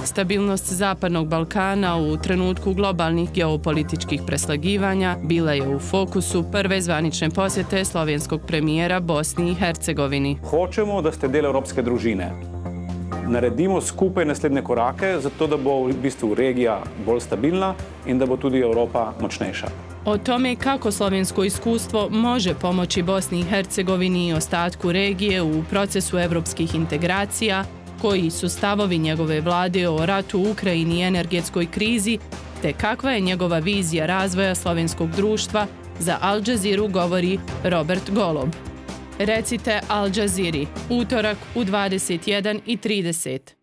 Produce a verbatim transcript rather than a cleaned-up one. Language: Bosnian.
Stabilnost Zapadnog Balkana u trenutku globalnih geopolitičkih preslagivanja bila je u fokusu prve zvanične posjete slovenskog premijera Bosni i Hercegovini. Hočemo, da ste del evropske družine. Naredimo skupaj naslednje korake, zato da bo v bistvu regija bolj stabilna in da bo tudi Evropa močnejša. O tome kako slovensko iskustvo može pomoći Bosni i Hercegovini i ostatku regije u procesu evropskih integracija, koji su stavovi njegove vlade o ratu u Ukrajini i energetskoj krizi, te kakva je njegova vizija razvoja slovenskog društva, za Al Jazeeru govori Robert Golob. Recite Al Jazeeri, utorak u dvadeset jedan i trideset.